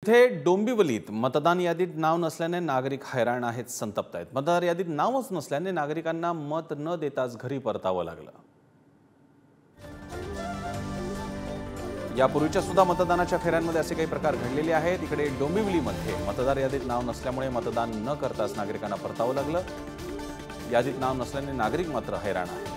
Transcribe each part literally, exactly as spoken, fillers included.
इथे डोंबिवलीत मतदान यादीत नाव नसल्याने नागरिक हैराण आहेत, संतप्त आहेत। मतदार यादीत नावच नसल्याने नागरिकांना मत न देताच घरी परतावं लागलं। यापूर्वीच्या सुद्धा मतदानाच्या फेऱ्यांमध्ये असे काही प्रकार घडलेले आहेत। इकडे डोंबिवलीमध्ये मतदार यादीत नाव नसल्यामुळे मतदान न करताच नागरिकांना परतावं लागलं। यादीत नाव नसल्याने नागरिक मात्र हैराण आहेत।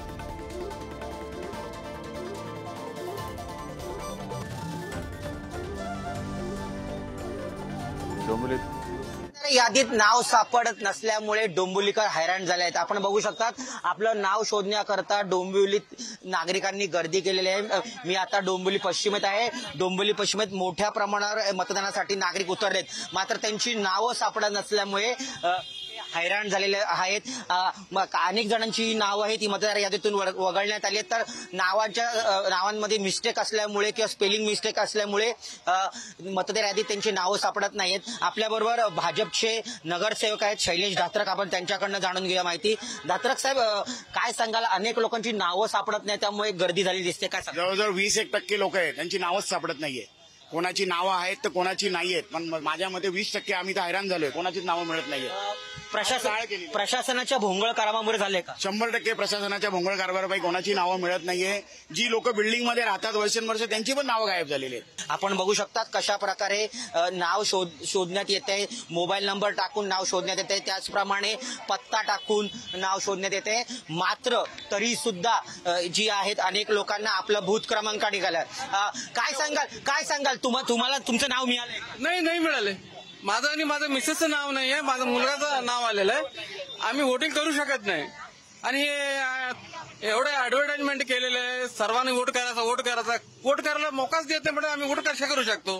यादीत नाव सापडत नसल्यामुळे डोंबिवलीकर हैराण झाले आहेत। आपण बघू शकतात आपलं नाव शोधण्याकरता डोंबिवलीत नागरिकांनी गर्दी केलेली आहे। मी आता डोंबिवली पश्चिमेत आहे। डोंबिवली पश्चिमेत मोठ्या प्रमाणावर मतदानासाठी नागरिक उतरलेत, मात्र त्यांची नावं सापडत नसल्यामुळे हैराण झालेले आहेत। अनेक जणांची नावं आहेत ती मतदार यादीतून वगळण्यात आली आहेत, तर नावांच्या नावांमध्ये मिस्टेक असल्यामुळे किंवा स्पेलिंग मिस्टेक असल्यामुळे मतदार यादीत त्यांची नावं सापडत नाहीत। आपल्याबरोबर भाजपचे नगरसेवक आहेत शैलेश धात्रक, आपण त्यांच्याकडनं जाणून घेऊया माहिती। धात्रक साहेब, काय सांगाल? अनेक लोकांची नावं सापडत नाही, त्यामुळे गर्दी झाली दिसते, काय सांगाल? जवळजवळ वीस एक टक्के लोक आहेत त्यांची नावच सापडत नाहीये। कोणाची नावं आहेत तर कोणाची नाहीयेत, पण माझ्या मते वीस टक्के आम्ही तर हैराण झालोय, कोणाचीच नावं मिळत नाहीये। प्रशासन प्रशासनाच्या भोंगळ कारभारामुळे झाले का? शंभर टक्के प्रशासनाच्या भोंगळ कारभारापैकी कोणाची नावं मिळत नाहीये। जी लोक बिल्डिंग मध्ये राहतात वर्षानुवर्ष त्यांची पण नावं गायब झालेली आहेत। आपण बघू शकतात कशा प्रकारे नाव शोध शोधण्यात येते, मोबाईल नंबर टाकून नाव शोधण्यात येते, त्याचप्रमाणे पत्ता टाकून नाव शोधण्यात येते, मात्र तरी सुद्धा जी आहेत अनेक लोकांना आपलं भूत क्रमांक निघाला। काय सांगाल काय सांगाल तुम्हाला तुमचं नाव मिळालंय? नाही नाही मिळाले। माझं आणि माझं मिसेसचं नाव नाही आहे, माझं मुलगाचं नाव आलेलं आहे। आम्ही वोटिंग करू शकत नाही आणि हे एवढं ऍडव्हर्टाइजमेंट केलेलं आहे, सर्वांनी वोट करायचा वोट करायचा वोट करायला मोकाच देत नाही, म्हणजे आम्ही वोट कशा करू शकतो?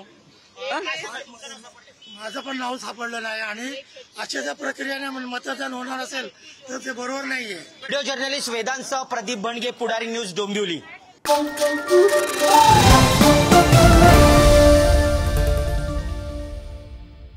माझं पण नाव सापडलं नाही आणि अशा ज्या प्रक्रियेने मतदान होणार असेल तर ते बरोबर नाहीये। व्हिडिओ जर्नलिस्ट वेदांत प्रदीप बनगे, पुढारी न्यूज, डोंबिवली।